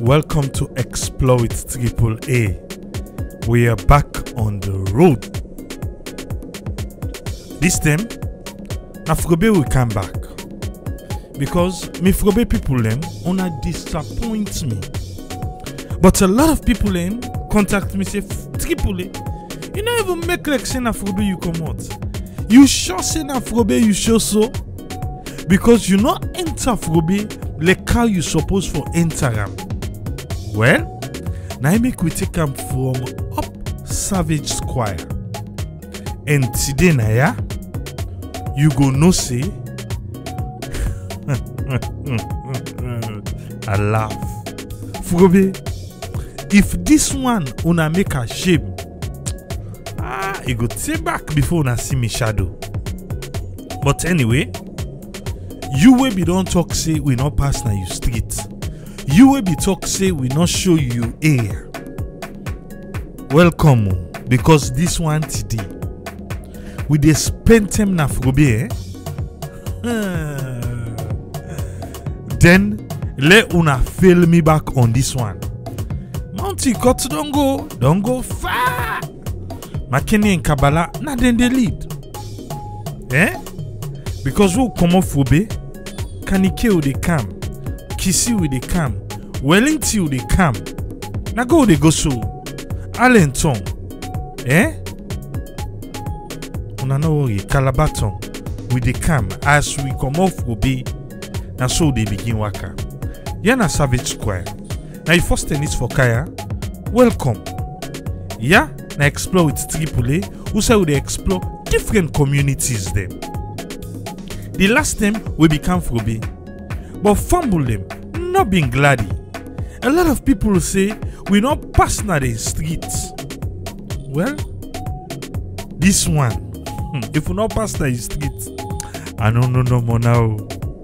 Welcome to Explore with AAA. We are back on the road. This time, Afrobe will come back. Because me Afrobe people them wanna disappoint me. But a lot of people them contact me say AAA, you don't even make like saying Afrobe you come out. You sure saying Afrobe you sure so? Because you not enter Afrobe like how you supposed for enter them. Well, now I make we take them from up Savage Square. And today Naya, you go no say I laugh. Frobe, if this one una make a shame, it go take back before una see me shadow. But anyway, you will be don't talk say we not pass na you street. You will be talk say we not show you air. Welcome, because this one today we dey spend time na Afrobe, Then let una fail me back on this one. Mounty cut don't go far. Makeni and Kabbalah na then they lead. Because we come off Afrobe, Kanike will they come, Kisi will they come, Wellington will they come. Na go they go so. Allenton, Una no worry, Calabaton will they come as we come off Afrobe. Na so they begin waka. Yana Savage Square. Now you first tennis for Kaya. Welcome. Yeah, now explore with AAA. Who say we dey explore different communities them. The last time we become Afrobe, but fumble them, not being gladdy. A lot of people say we not pass na the streets. Well, this one, if we not pass na the streets, I don't know no more now.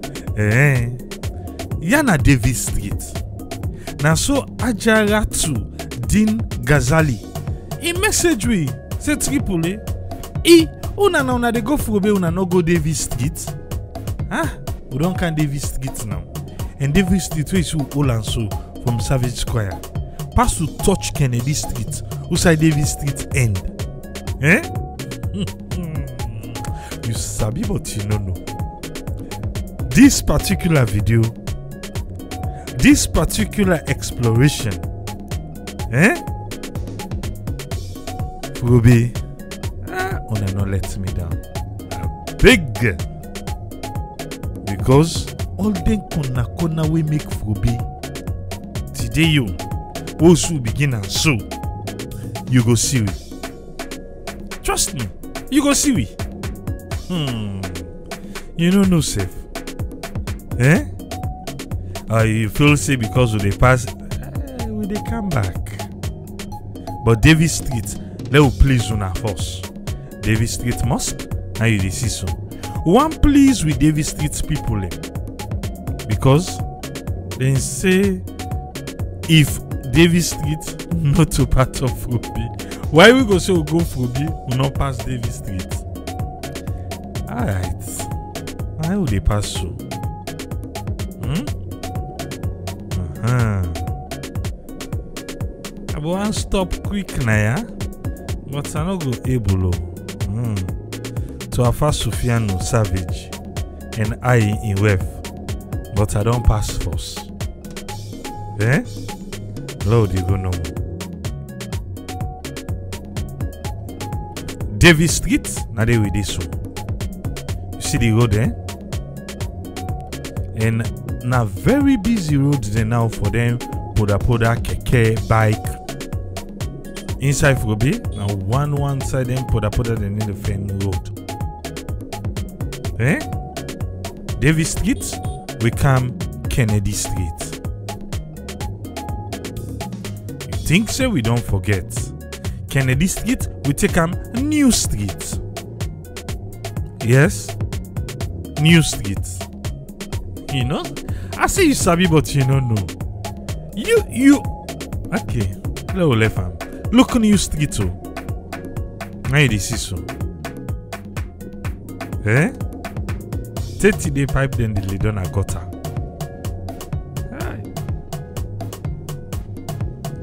Yana Davis Street. Na so Ajaratu Din Ghazali. In message we say AAA. Una they go Afrobe, una no go Davis Street. We don't can Davis Street now. And Davis Street where is all and so from Savage Square. Pass to touch Kennedy Street. Who side Davis Street end? You sabi but you no know. This particular video, this particular exploration, Afrobe, una not let me down. Big, because all them kona we make Afrobe. Today you, also begin and so, you go see we. Trust me, you go see we. You know no safe. You feel say because they pass, will they come back? But Davis Street, let will please una first. Davis Street Mosque, and you see so. One please with Davis Street people, because they say if Davis Street not to part of Afrobe, why we go say we go Afrobe, we not pass Davis Street? Alright, how will they pass so? I want stop quick now, but I no go able to Afa Sufiano Savage and I in Wef, but I don't pass first. Lord, you go no more. Davis Street, now they with this one. You see the road there? And na very busy road there now for them. Poda keke bike inside Afrobe. Now one side them poda they need the fan road. Davis Street we come Kennedy Street. You think so? We don't forget Kennedy Street. We take New Street. Yes, New Street. You know, I say you sabi, but you don't know. You okay? Hello, left arm. Look on New Street too. Now you see so. 30-day pipe then the lid on a gutter.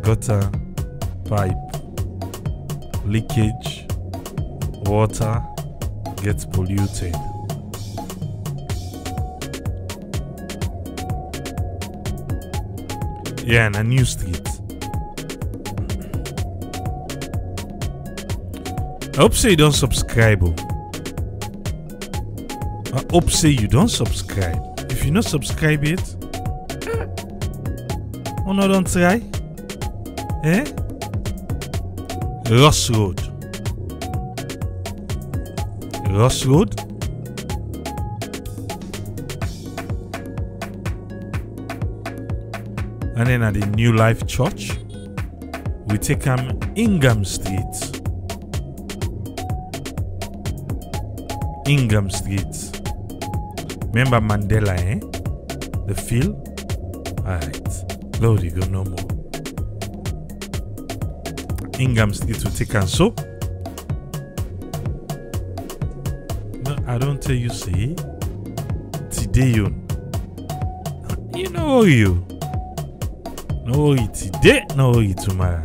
gutter, pipe, leakage, water gets polluted. Yeah, and a new street. I hope say you don't subscribe. I hope say you don't subscribe. If you not subscribe it, oh no, don't try. Eh? Ross Road. Ross Road. And then at the New Life Church, we take Ingham Street. Ingham Street. Remember Mandela, eh? The field? Alright. Lord, you go no more. Ingham Street we take so. No, I don't tell you, see. Today, you know you. No worry today, no worry tomorrow.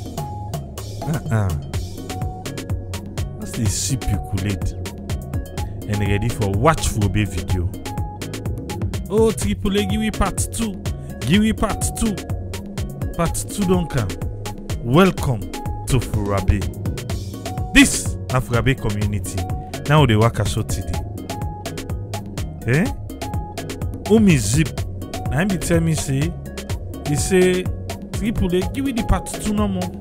That's the sip you cooled and ready for watch for a video. Oh, Triple A, give me part 2. Give me part 2. Part 2 don't come. Welcome to Furabe. This is Furabe community. Now they work so today. Eh? Umi zip. Now he tell me say. He say, Triple A, give me the part 2 no more.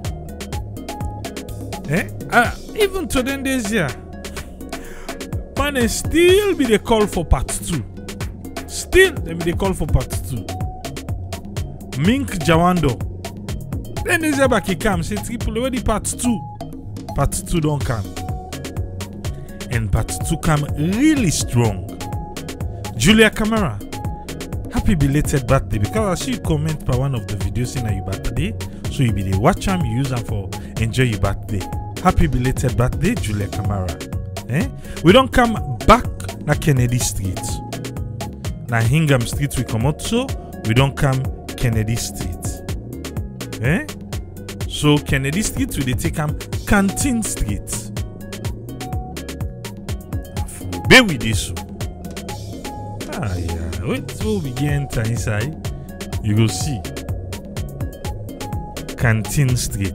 Eh? Even to then days here, man, still be the call for part 2. Still, they be the call for part 2. Mink Jawando. Then they say back he come, say Triple A, where the part 2? Part 2 don't come. And part 2 come really strong. Julia Camara. Happy belated birthday, because I see you comment by one of the videos in your birthday, so you be the watch them, you use them for enjoy your birthday. Happy belated birthday, Julia Camara. Eh? We don't come back na Kennedy Street. Na Ingham Street we come out, so we don't come Kennedy Street. Eh? So Kennedy Street we take Canteen Street. Be with this. Yeah. Wait till we get enter inside, you go see Canteen Street.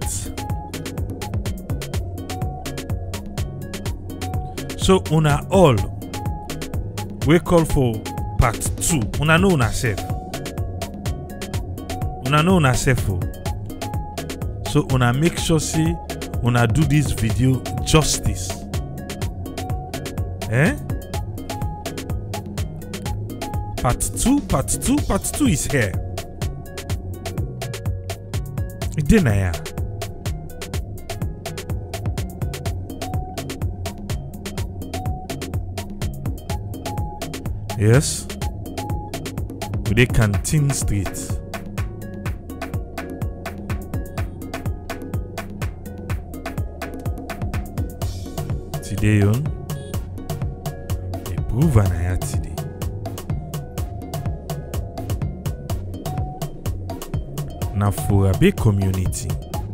So una all we call for part 2. Una know una self. Una know una self. So una make sure see una do this video justice. Eh? Part 2 is here. Denaya. Yes. With the Canteen Street. Today on prove anaya today. Na Furabe community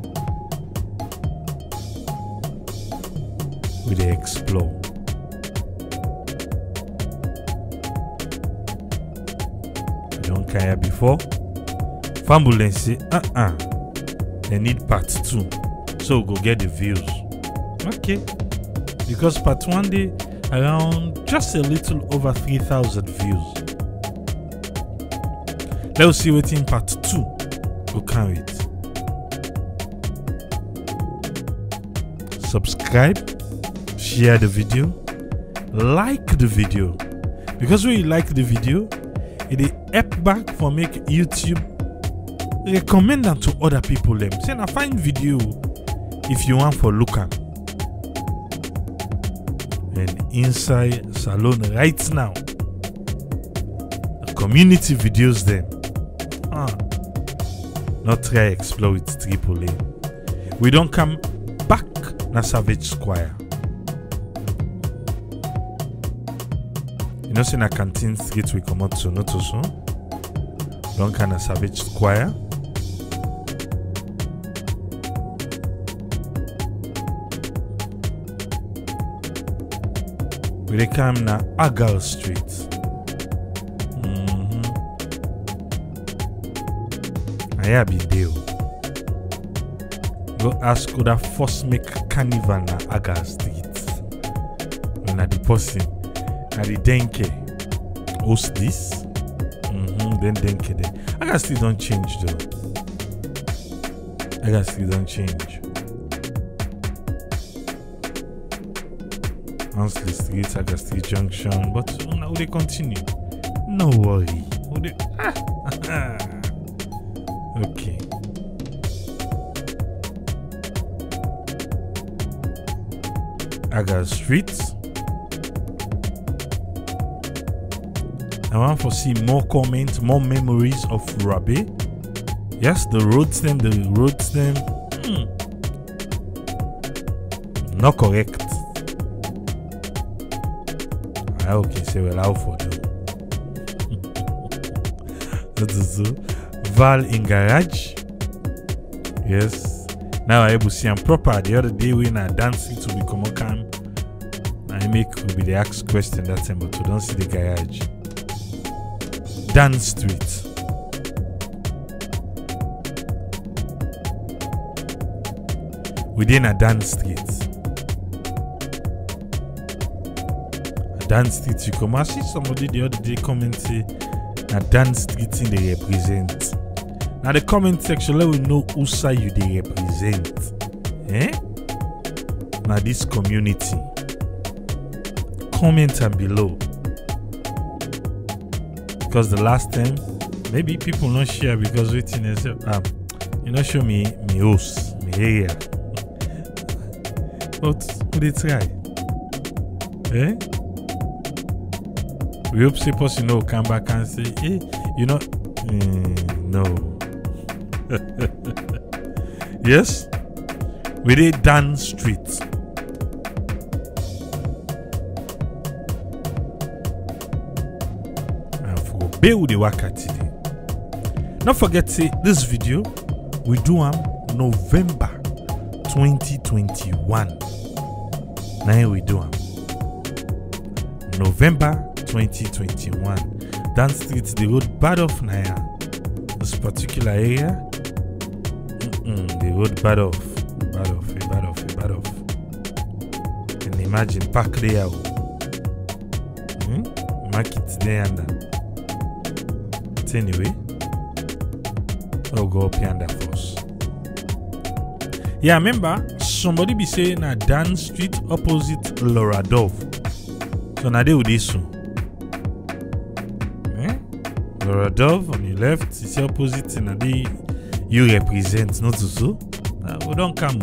we dey explore. We don carry before. Fambulance say they need part 2, so we go get the views. Okay, because part 1 dey around just a little over 3,000 views. Let's see what in part 2 go carry it. Subscribe, share the video, like the video, because when you like the video, it help back for make YouTube recommend them to other people. Them say na find video if you want for look at. And inside salon right now, the community videos them. Not try explore with Triple A. We don't come back na Savage Square. You know, say na Canteen Street we come out so not so. Don't come na Savage Square. We dey come na Agal Street. I be there. Go ask who that first make carnival na Agal Street. When na the person, na the Denke host this. Then Denke there. Agal Street don't change though. Agal Street don't change. Ansley Street, Agal Street Junction, but now they continue. No worry. Okay. Agal Street. I want to see more comments, more memories of Rabe. Yes, the roads them. Not correct. Okay, say well, how for you? Val in garage. Yes. Now I able to see I'm proper. The other day when I dancing to become a cam, I make will be the ask question that time, but we don't see the garage. Dan Street. Within a Dan Street. Dan Street, you come. I see somebody the other day comment say na Dan Street in they represent. Now the comment section let we know who side you they represent. Now this community. Comment and below. Because the last time maybe people not share because waiting is you not show me house, me area. But they try. We hope say person come back and say, hey, you know, no. Yes, we did Dan Street. And for build the waka today. Don't forget say this video we do November 2021. Now we do November 2021. Dan Street, the road bad off Naya. This particular area. The road bad off. And imagine park there. Market there and that. But anyway, I'll go up here and that first. Yeah, remember somebody be saying na Dan Street opposite Laura Dove. So now they would do so. Laura Dove on the left, it's opposite and they you represent, not so. We don't come.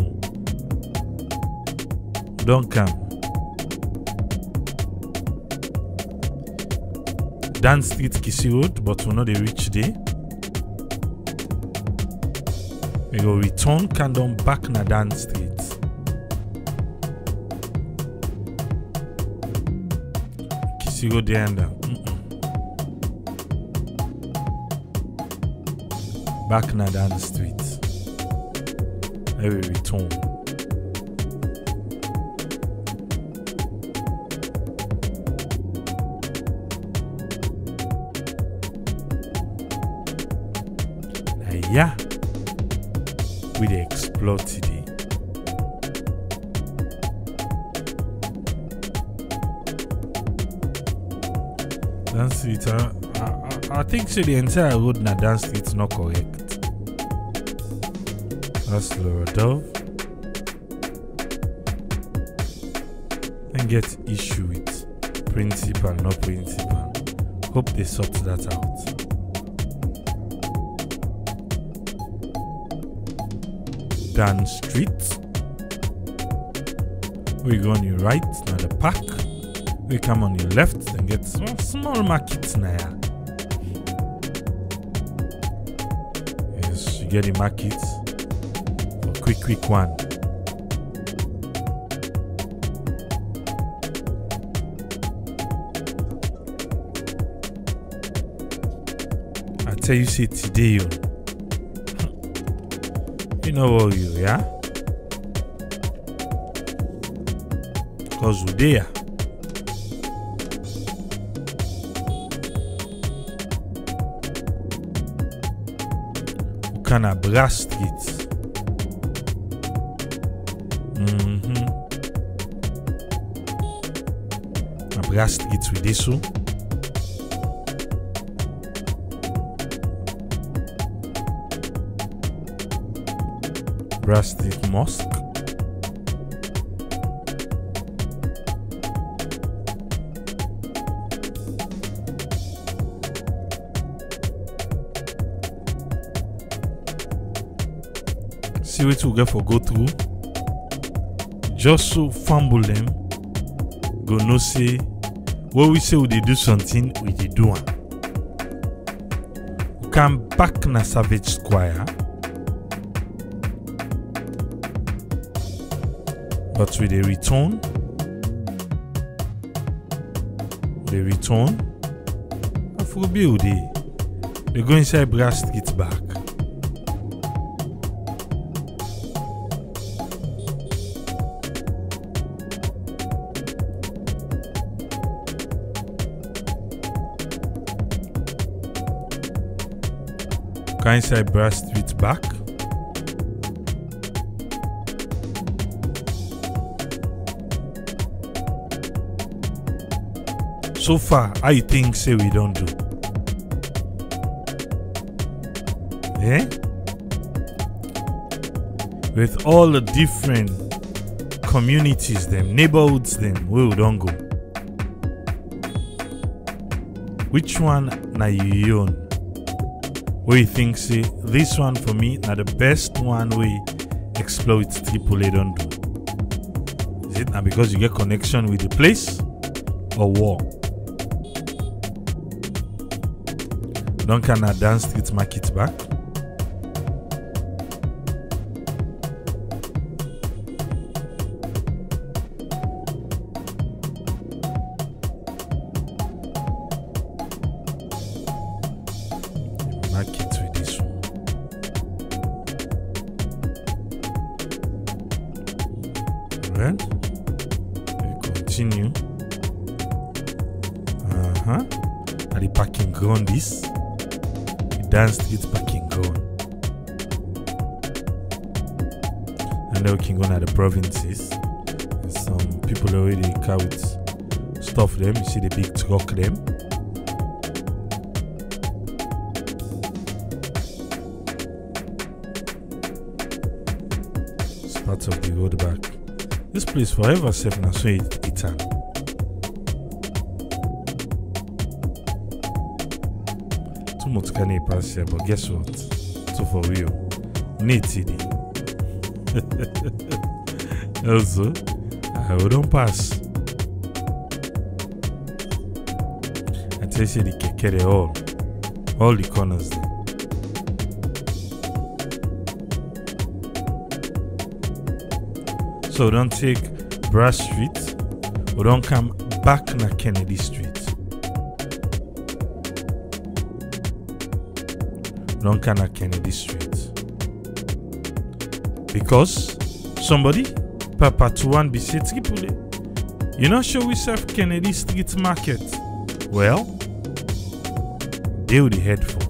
Dan Street Kissy Road, but we're not the reach there. We go return Kandom back na Dan Street. Kissy Road there and back na Dan Street. I will return. Yeah, we dey explore today. Dan Street, I think so the entire road na Dan Street is not correct. That's Laura Dove. And get issue with principal, not principal. Hope they sort that out. Dan Street. We go on your right, now the park. We come on your left and get small markets now. Yes, you get the markets for quick one. I tell you, see today, you know what you, yeah? Because we're there. Kana Brass Street. Na Brass Street with this one. Brass Street Mosque. See what we get for go through. Just so fumble them. Go no say what we say we dey do something, we dey do am. We come back na Savage Square. But with a return, Afrobeat they go inside Brass Street back. Go inside Brass Street back. So far, how you think say we don't do? Eh? With all the different communities, them neighborhoods, them where we don't go. Which one na you own? Where you think say this one for me na the best one we exploit AAA don't do? Is it now because you get connection with the place or what? Don't can I dance street market back? Market with this one. Right? We continue. At the parking ground this. Dance Street parking ground. And now we can go to the provinces. There's some people already car with stuff them. You see the big truck them. It's part of the road back. This place forever safe now, so it's an. Too much can you pass here, but guess what? So for real, need TD. Also, I don't pass. I tell you, the keke all the corners there. So we don't take Brass Street, we don't come back na Kennedy Street. Don't come na Kennedy Street. Because somebody, Papa Tuan be say Tripoli. You not sure we serve Kennedy Street Market? Well, they will head for.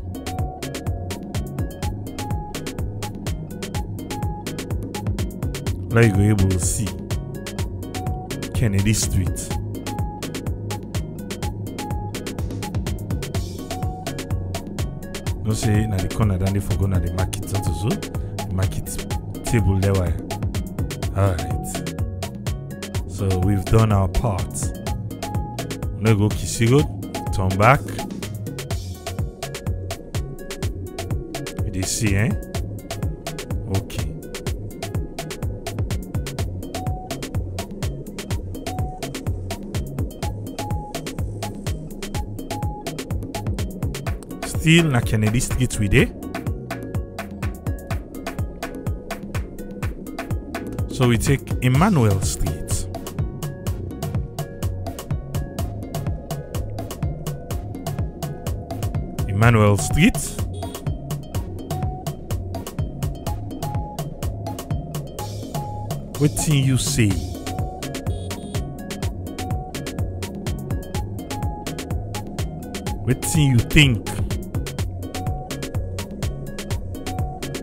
Like you're able to see Kennedy Street. No say na the corner down there for go na the market also. The market table there. Alright. So we've done our part. Now go Kisi Road, turn back. You see, eh? Okay. Still na Kennedy Street we dey. So we take Emmanuel Street. Emmanuel Street. Wetin you say? Wetin you think?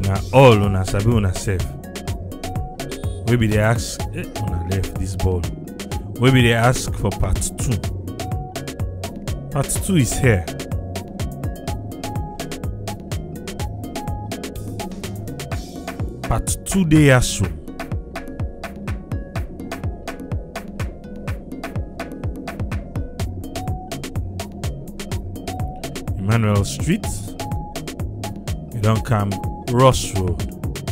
Now all una sabi una self. Maybe they ask una left this ball. Maybe they ask for part 2. Part 2 is here. Part 2 dey aso. Emmanuel Street. We don't come Ross Road.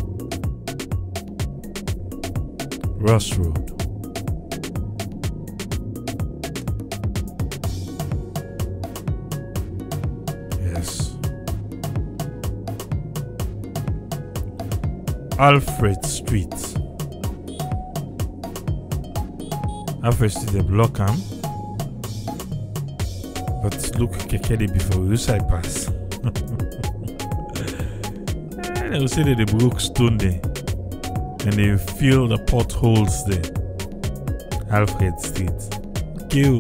Ross Road. Yes. Alfred Street. Alfred Street, they block him. But look, Kekede before we side pass. They will say that they broke stone there. And they fill the potholes there. Alfred Street. Kill.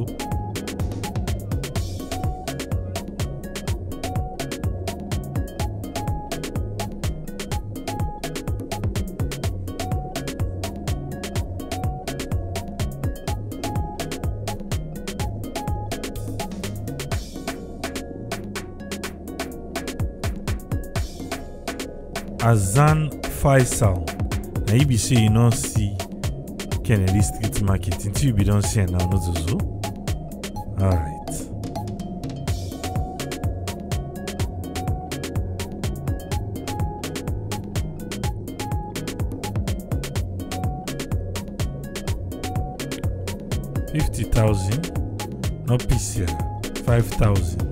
Azan Faisal. Now you be say you don't see Kennedy Street Market until you don't see it now, not so. Alright. $50,000, not PCR, 5,000.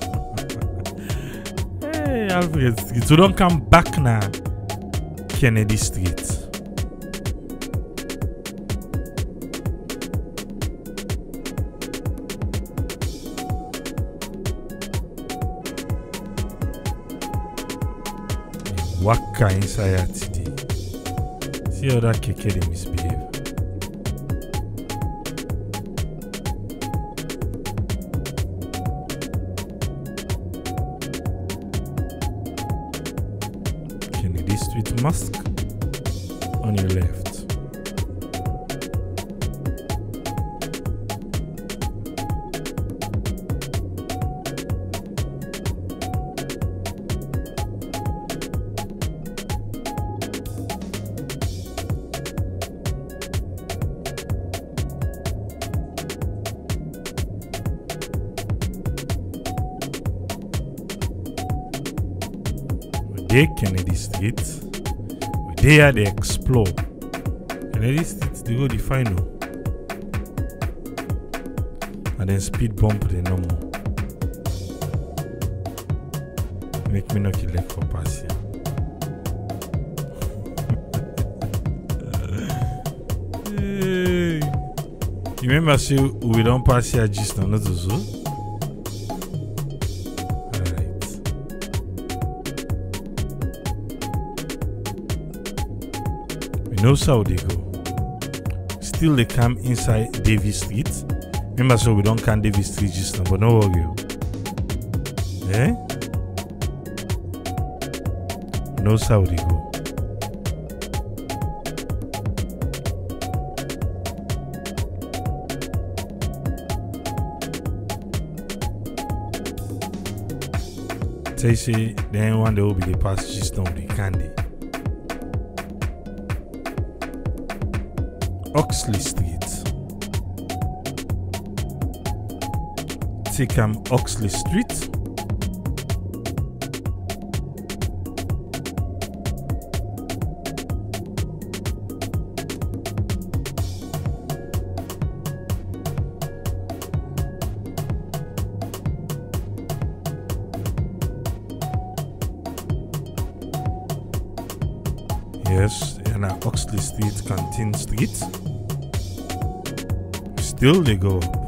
Hey, Alfred Street. So don't come back now, Kennedy Street. Waka inside today. See how that keke they misbehave. Kennedy Street Mosque on your left. They Kennedy Street. There they explore. Kennedy Street they go the final. And then speed bump the normal. Make me knock your leg for pass here. Hey. You remember say we don't pass here just on not so? Knows how they go. Still they come inside Davis Street. Remember, so we don't come Davis Street just now, but no worry. Eh? Knows how they go. They say then one day will be the pass just now the candy. Oxley Street. Take Oxley Street. Yes, and Oxley Street, Canteen Street. Still they go up.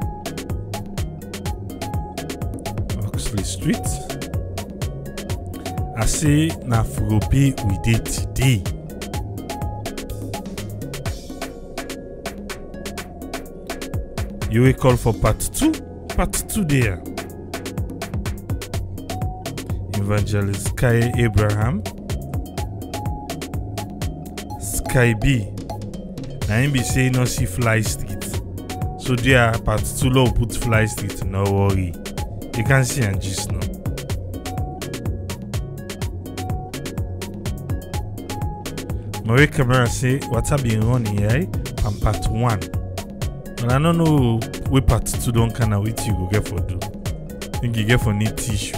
Oxley Street. I say na Afrobeat we did today. You will call for part 2? Part 2 there. Evangelist Sky Abraham, Sky B. Now him be say no see Fly Street. So there part 2 law put Fly Street, no worry. You can see and just know. My camera say what have been running here on part 1. And I don't know what part 2 don't kind of what you go get for do. I think you get for need tissue.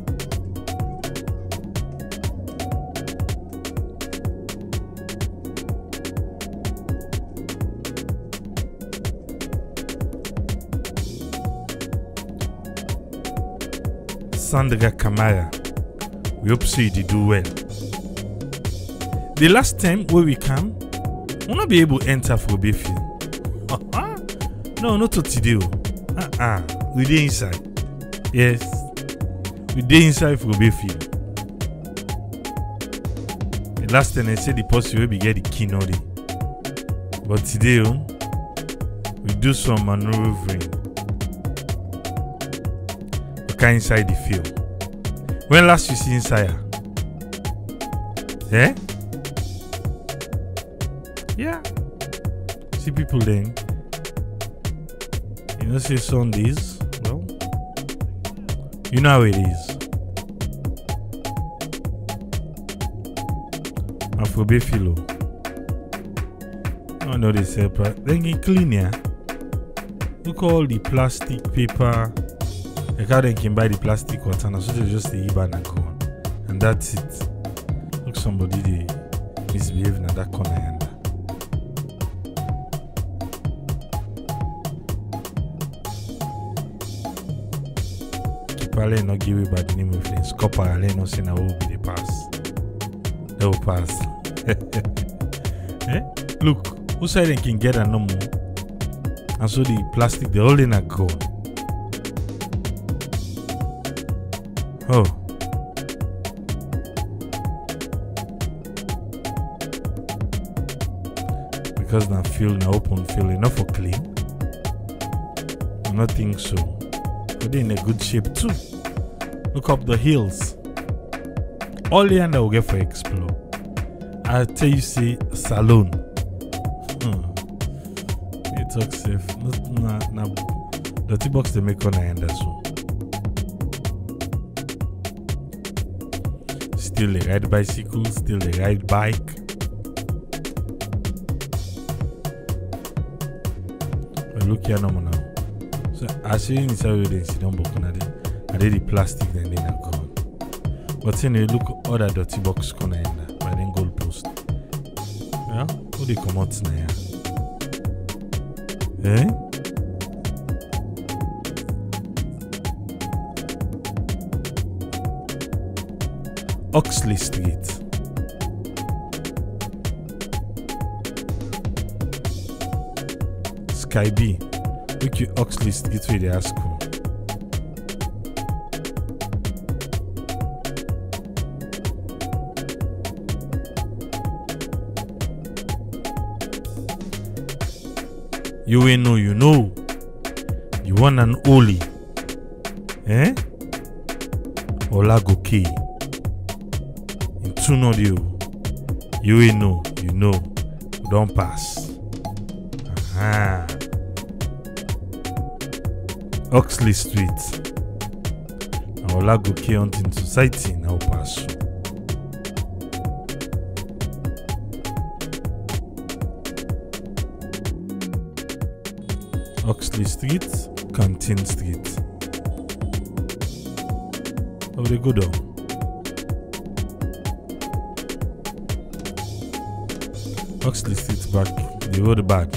Sandra Kamara, we hope so you did do well. The last time where we come, we'll not be able to enter for a film. No, not today. We dey inside. Yes, we dey inside for a film. The last time I said the post will be get the key no day. But today, we do some maneuvering. Inside the film. When last you see inside? Eh? Yeah. See people then. You know, say Sundays. Well, you know how it is. Afrobeat philo. I know they say, but then you clean here. Look all the plastic paper. Like how they can buy the plastic container, so they just the IBAN and go on. And that's it. Look, somebody they misbehaving at that corner yonder. Keep Ale not give it by the name of things. Copper Ale not saying I will be the pass. They will pass. Eh? Look, who said they can get a no more? And so the plastic, the holding a go. Oh. Because now feel now open feel enough for clean. I don't think so. But they're in a good shape too. Look up the hills. All the end I will get for explore. I'll tell you say salon. You talk safe. Nah, dirty box they make on the end as well. Still they ride bicycle, still they ride bike. But look here now. So I see inside where they sit down book on it. I did the plastic then they are gone. But then you look other dirty box corner in by then goal post. Yeah? Who they come out now? Eh? Oxley Street. Sky B. Look you Oxley Street where they are school. You ain't know, you know. You want an Oli. Eh? Olagoke. To know you ain't know, you know, don't pass. Aha. Oxley Street. Olagoke Hunting Society now pass. Oxley Street, Canteen Street. How they go down? Oxley Street back, the road back.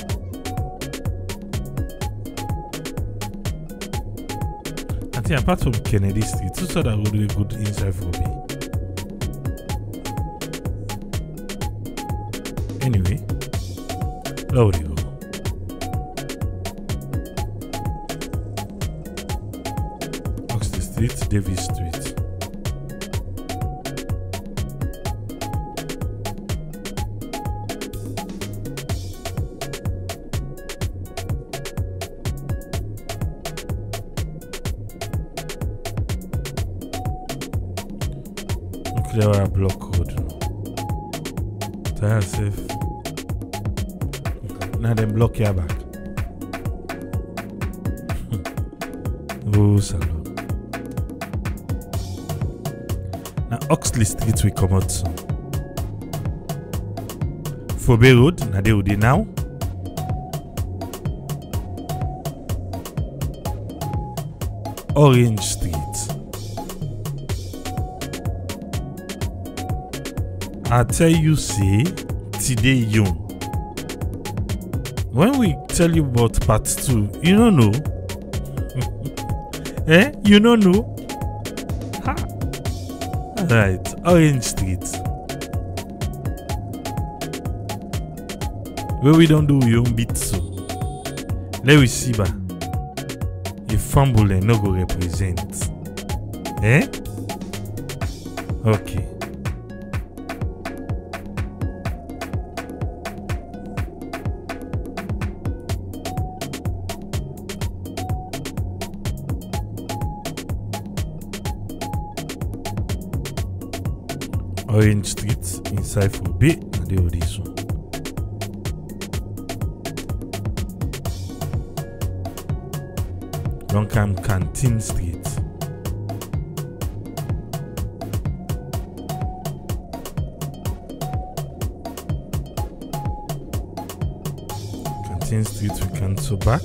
I think apart from Kennedy Street, two sort of would be good inside for me. Anyway, there we go. Oxley Street, Davis Street. clear where I block road. Tell yourself. Now then block your back. Oh, salon. Now Oxley Street we come out soon. Fobe Road, now they would now. Orange Street. I tell you, say, today young. When we tell you about part 2, you don't know. You don't know. Ha. Right, Orange Street. Where we don't do young beat so. Let we see ba. If fumble no go represent. Okay. Orange Street inside Fobe and the Odiso. Longcam Canteen Street. Canteen Street we cancel back.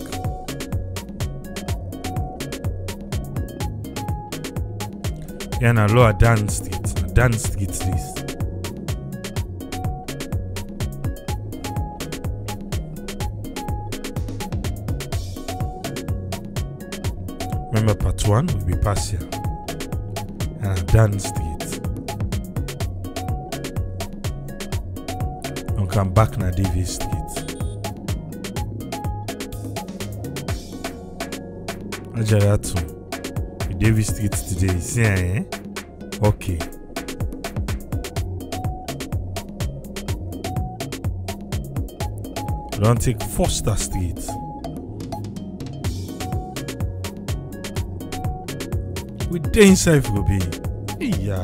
Yeah, na Lower Dan Street. Dan Street this. Remember part 1 will be partial. And Dan Street. And come back na Davis Street. Ajaratu. Davis Street today. See, okay. Don't take Foster Street. We dey inside Fobe. Yeah.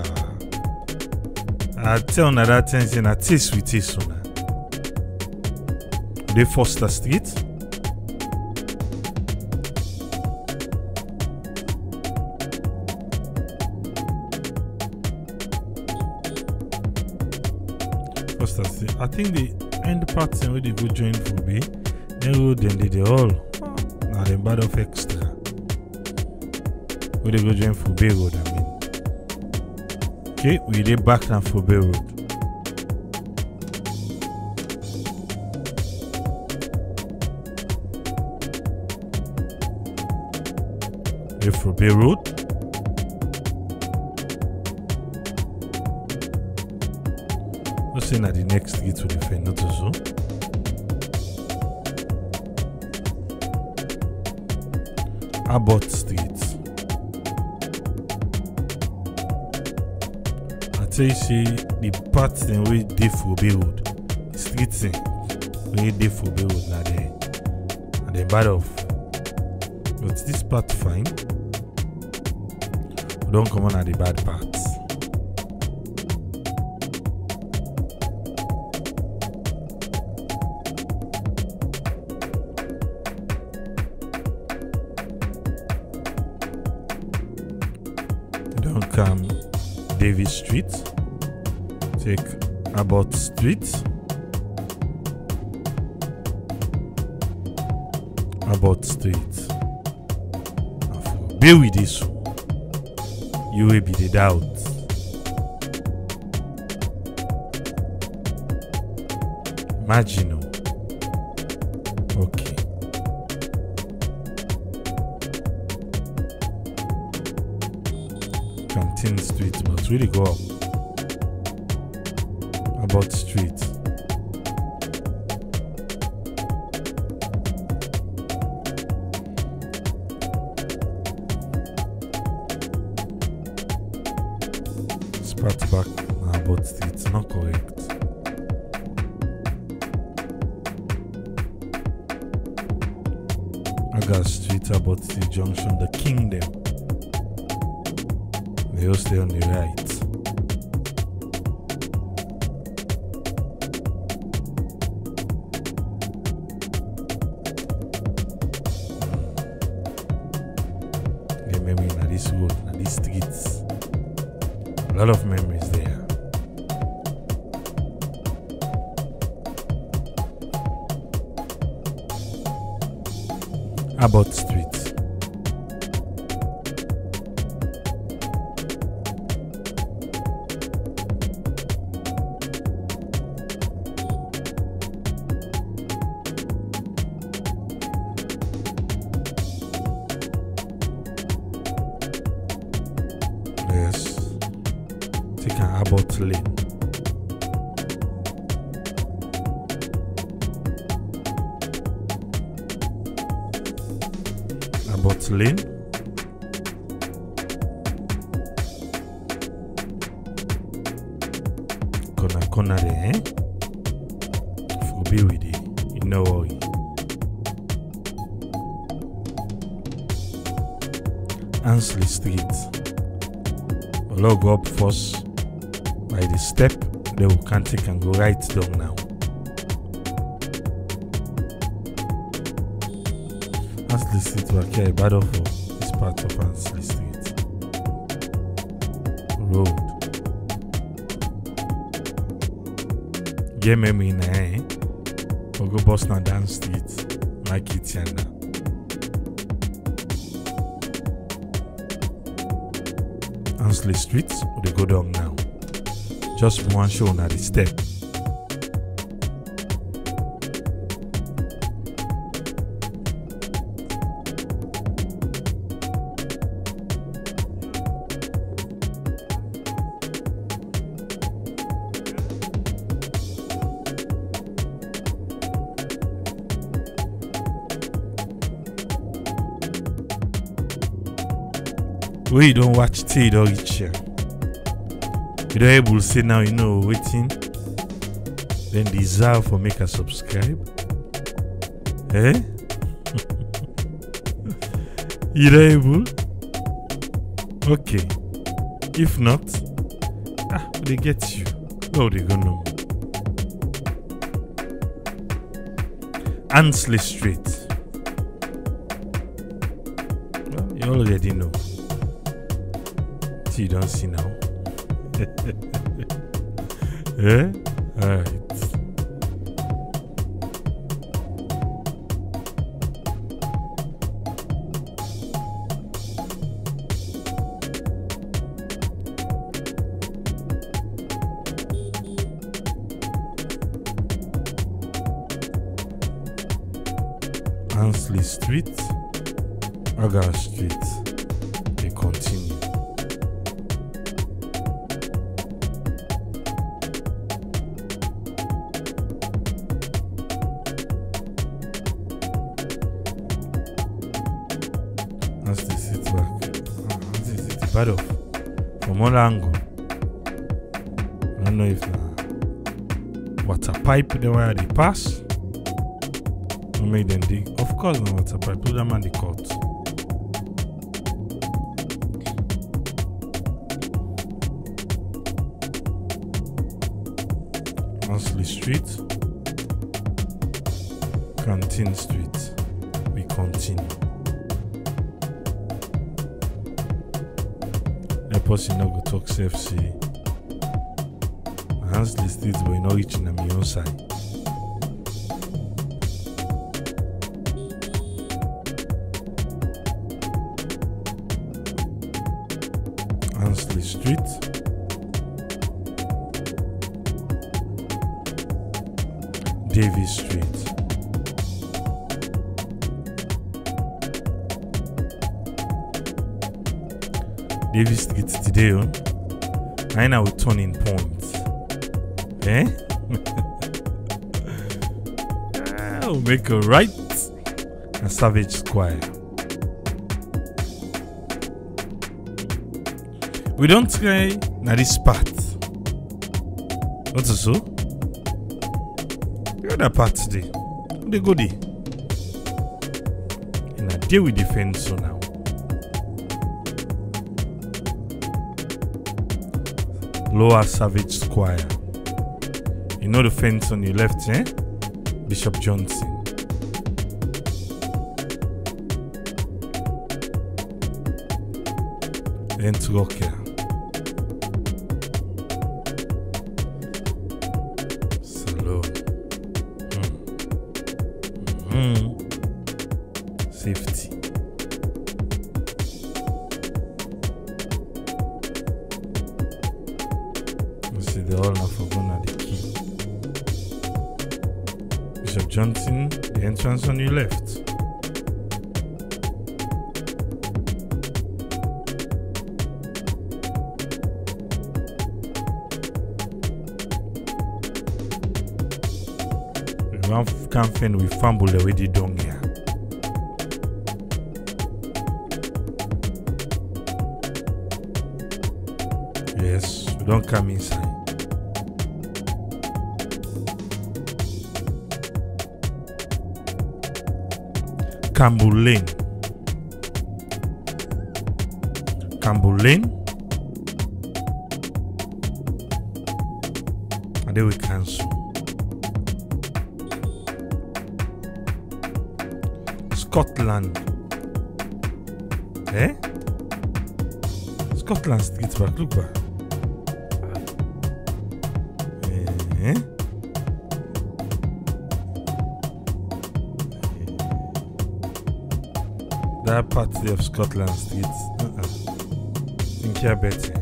I tell you that thing say na taste we taste una. Dey Foster Street. Foster Street. I think the end parts where they go join Fobe. Then road then they all. Now them bad of extra. Where they go join Fobe Road, I mean. Okay, we dey back now Fobe Road. The Fobe Road. Let's say at the next street to defend, not so. Abbott Street. I tell you, say the part in way dey Fobe Road, the street thing way dey Fobe Road na there, and they bad off. But this part fine. We don't come on at the bad parts. Don't come Davis Street. Take Abbott Street. Abbott Street. Be with this. You will be the doubt. Imagine. Okay. Canteen Street, but really go up. Abbott Street. Spat back Abbott Street, not correct. Agar Street, Abbott Street Junction, the Kingdom. They all stay on the right. lot of memories there. Abbott Street. Yes, take an Abbott Lane. Abbott Lane. Corner there, eh? For be with it, you know worry. Ansley Street. We'll go up first by the step, then we can take and go right down now. Ansley Street will carry battle for this part of Ansley Street. Road. Get me in eh? We'll go bus now down street. Like it here now. Ansley Street, they go down now. Just one show on the step. When you don't watch till you don't reach here. You don't able to say now you know waiting. Then deserve for make a subscribe. Eh? You don't able? Okay. If not, they get you. Oh, they gonna know. Ansley Street. Well, you already know. You don't see now. Eh? Alright. Ansley Street, Agar Street. They continue. That's the city back. That's the city part of. From all angle. I don't know if water pipe the where they pass. We make them dig. Of course, no water pipe. Put them on the court. Ansley Street, Canteen Street. We continue. The person no go talk safe see. Ansley Street, but you not reaching on my own side. Ansley Street. Davis Street. Davis Street today, I know with turning points. Eh? I'll make a right and Savage Square. We don't try na this part. What's so? The other part today. They go there. And I deal with the fence so now. Lower Savage Square. You know the fence on your left, eh? Bishop Johnson. Then to Rocker. Safety. See the all now for going at the key. Bishop Johnson, the entrance on your left. One campaign with fumble already done here. Yes, we don't come inside. Campbell Lane. Campbell Lane. And then we cancel. Scotland. Eh? Scotland Street back, look back. Eh? That part of Scotland Street. Think you're better.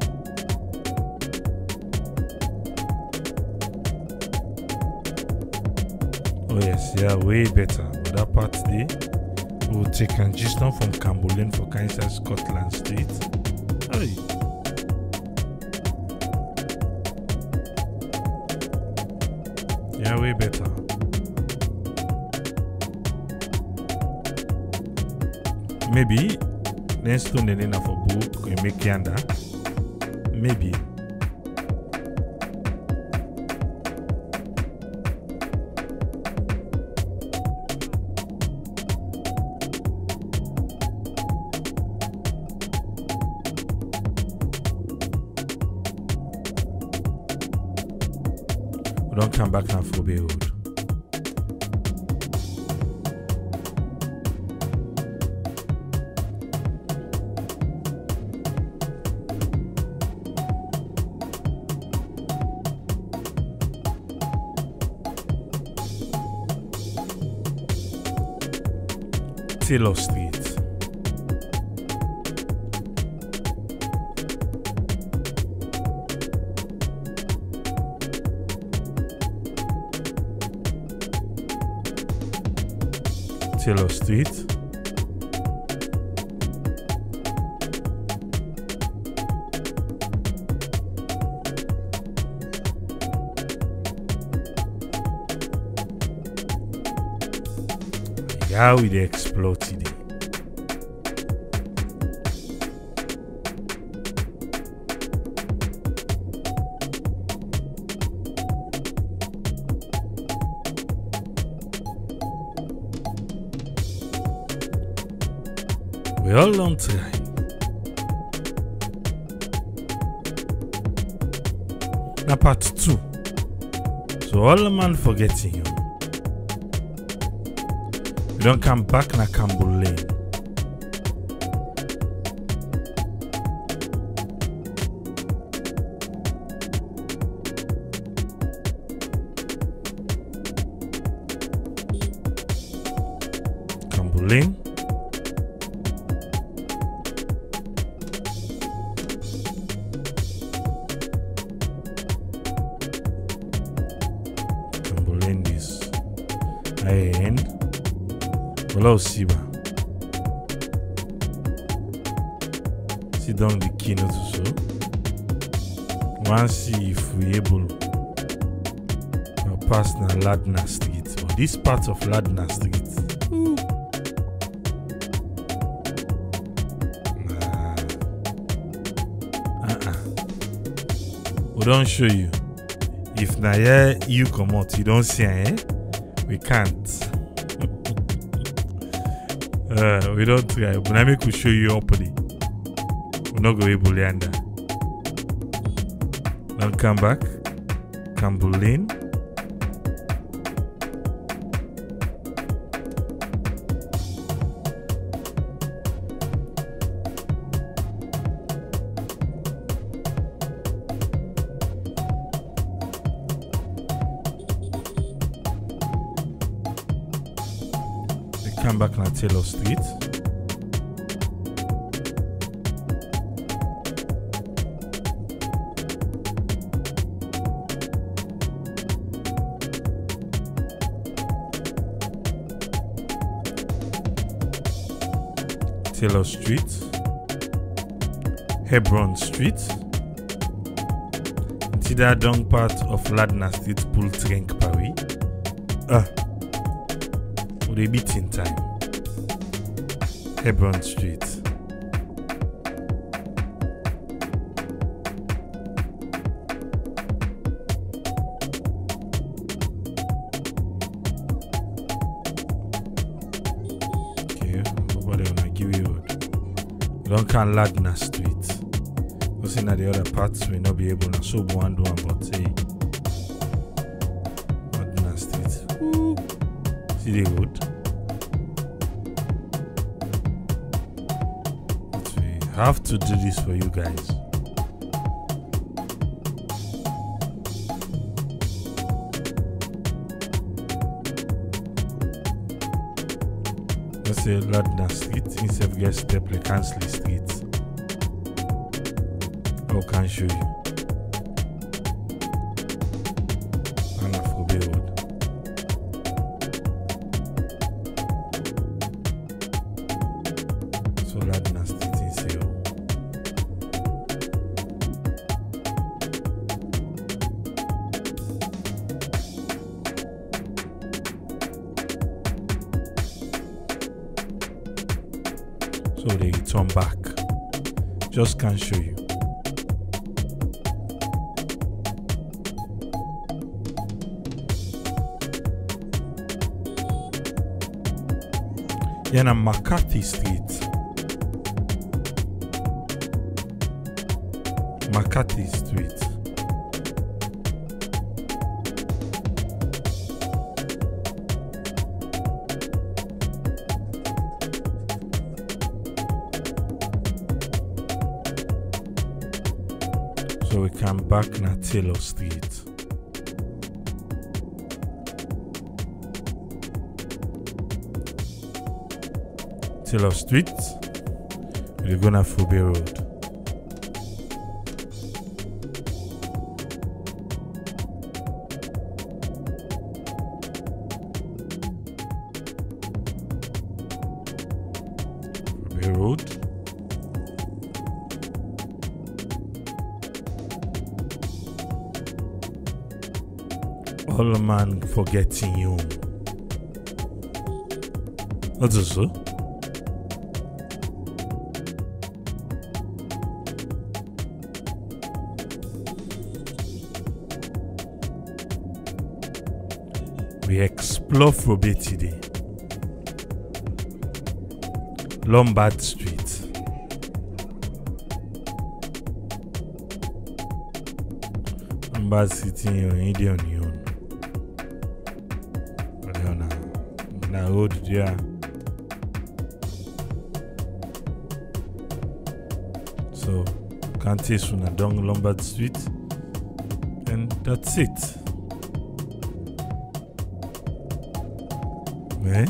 Oh yes, yeah, way better. But that part there, we will take Angiston from Campbell Lane for Kansas Scotland Street. Hey. Yeah, way better. Maybe then stone the name for book and make yanda. Maybe. We don't come back now for Beirut. Taylor Street. Taylor Street. How we explore today. We all don't try. Now part 2. So all the man forgetting you. We don't come back na Campbell Lane. Campbell Lane. Campbell Lane is high-end. Hello, Siba. Sit down the keynote so. Once see if we able to pass na Ladner Street. But this part of Ladner Street. We don't show you. If na here you come out, you don't see we can't. We don't try, but I make we show you opening. We're not going to be able to. Don't come back. Campbell Lane. come back na Taylor Street. Taylor Street, Hebron Street, into that down part of Ladner Street, Poultrinque, Paris. For the beating time. Hebron Street. Don't can Ladner Street. Because in the other parts we not be able to so one do one, but say Ladner Street. Ooh. See the road. But we have to do this for you guys. Let's say Ladner Street instead of get step like Kansley Street. I can show you. And Afrobe Road. So Ladner Street in Seoul. So they return back. Just can't show you. Then on McCarthy Street. McCarthy Street. So we come back na Taylor Street. Taylor Street. We're gonna Fube Road. Fube Road. All man forgetting you. What's this? We explore Frobe today. Lombard Street. Lombard City in Indian Union. Na road there. So can't take soon down Lombard Street. And that's it. Eh?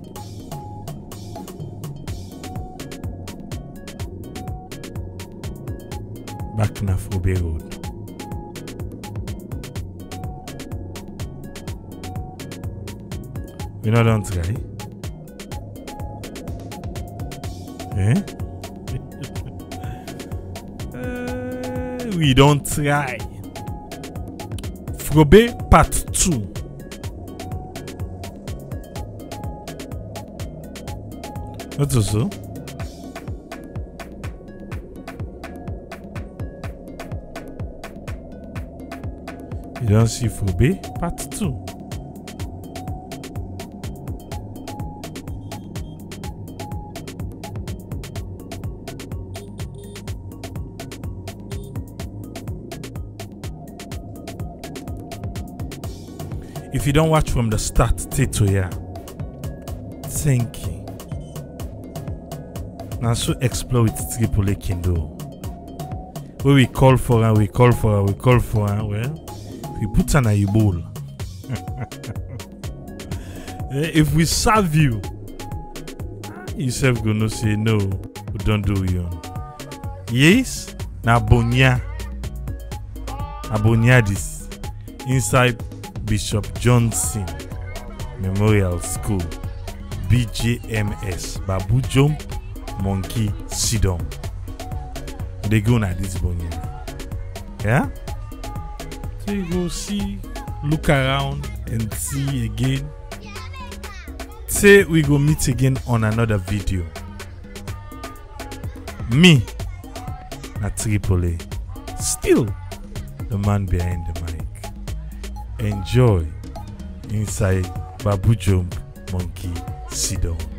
Back na Frobe Road. We not don't try. Eh? We don't try. Frobe Part 2. What's also? You don't see Frobe Part 2. If you don't watch from the start, to here. Thank you. Now so explore with Tripoli Kindo. Where we call for her, we call for her, we call for her. Well, we put her in a bowl. If we serve you, You self gonna say no, we don't do you. Yes, na Bonya. This inside Bishop Johnson Memorial School, BJMS, Babu Jump, Monkey Sidon. They go na this Bonya. Yeah? So you go see, look around and see again. Say we go meet again on another video. Me, na Tripoli, still the man behind the mic. Enjoy inside Babu Jump Monkey Sidon.